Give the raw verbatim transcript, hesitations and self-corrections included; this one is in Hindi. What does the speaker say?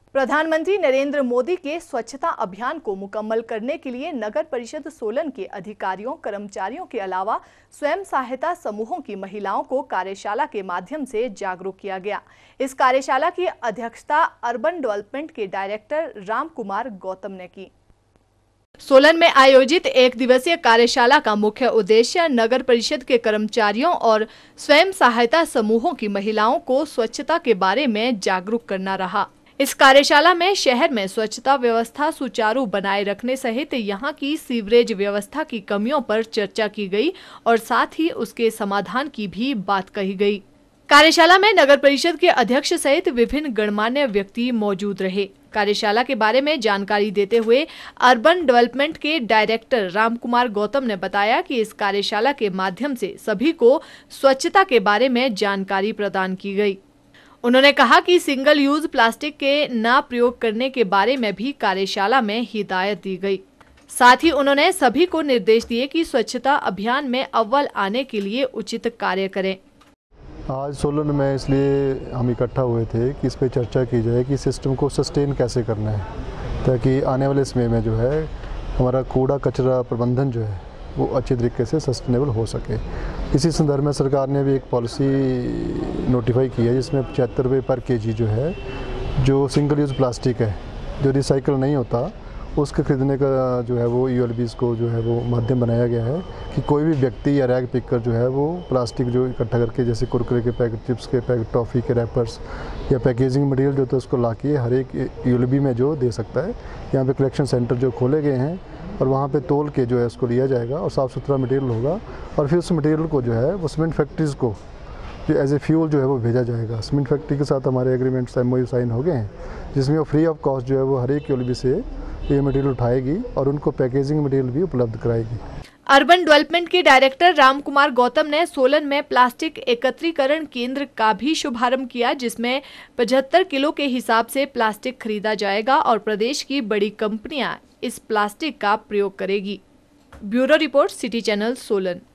प्रधानमंत्री नरेंद्र मोदी के स्वच्छता अभियान को मुकम्मल करने के लिए नगर परिषद सोलन के अधिकारियों, कर्मचारियों के अलावा स्वयं सहायता समूहों की महिलाओं को कार्यशाला के माध्यम से जागरूक किया गया। इस कार्यशाला की अध्यक्षता अर्बन डेवलपमेंट के डायरेक्टर राम कुमार गौतम ने की। सोलन में आयोजित एक दिवसीय कार्यशाला का मुख्य उद्देश्य नगर परिषद के कर्मचारियों और स्वयं सहायता समूहों की महिलाओं को स्वच्छता के बारे में जागरूक करना रहा। इस कार्यशाला में शहर में स्वच्छता व्यवस्था सुचारू बनाए रखने सहित यहां की सीवरेज व्यवस्था की कमियों पर चर्चा की गई और साथ ही उसके समाधान की भी बात कही गई। कार्यशाला में नगर परिषद के अध्यक्ष सहित विभिन्न गणमान्य व्यक्ति मौजूद रहे। कार्यशाला के बारे में जानकारी देते हुए अर्बन डेवलपमेंट के डायरेक्टर राम कुमार गौतम ने बताया कि इस कार्यशाला के माध्यम से सभी को स्वच्छता के बारे में जानकारी प्रदान की गई। उन्होंने कहा कि सिंगल यूज प्लास्टिक के न प्रयोग करने के बारे में भी कार्यशाला में हिदायत दी गई। साथ ही उन्होंने सभी को निर्देश दिए कि स्वच्छता अभियान में अव्वल आने के लिए उचित कार्य करें। आज सोलन में इसलिए हम इकट्ठा हुए थे कि इस पे चर्चा की जाए कि सिस्टम को सस्टेन कैसे करना है, ताकि आने वाले समय में जो है हमारा कूड़ा कचरा प्रबंधन जो है वो अच्छे तरीके से सस्टेनेबल हो सके। इसी संदर्भ में सरकार ने भी एक पॉलिसी नोटिफाई की है जिसमें पचहत्तर रुपये पर केजी जो है जो सिंगल यूज़ प्लास्टिक है जो रिसाइकल नहीं होता उसके खरीदने का जो है वो यू एल बीज़ को जो है वो माध्यम बनाया गया है कि कोई भी व्यक्ति या रैग पिकर जो है वो प्लास्टिक जो इकट्ठा करके जैसे कुरकुरे के पैकेट, चिप्स के पैकेट, टॉफ़ी के रैपर्स या पैकेजिंग मटेरियल जो तो उसको ला के हर एक यू एल बी में जो दे सकता है। यहाँ पे कलेक्शन सेंटर जो खोले गए हैं और वहाँ पे तोल के जो है उसको लिया जाएगा और साफ़ सुथरा मटेरियल होगा और फिर उस मटेरियल को जो है वो सीमेंट फैक्ट्रीज़ को जो एज ए फ्यूल जो है वो भेजा जाएगा। सीमेंट फैक्ट्री के साथ हमारे agreements M O U sign हो गए हैं जिसमें वो फ्री ऑफ कॉस्ट जो है वो हर एक यूएलबी से ये मटेरियल उठाएगी और उनको पैकेजिंग मटेरियल भी उपलब्ध कराएगी। अर्बन डेवलपमेंट के डायरेक्टर राम कुमार गौतम ने सोलन में प्लास्टिक एकत्रीकरण केंद्र का भी शुभारंभ किया जिसमें पचहत्तर किलो के हिसाब से प्लास्टिक खरीदा जाएगा और प्रदेश की बड़ी कंपनियां इस प्लास्टिक का प्रयोग करेगी। Bureau report, city channel, Solan.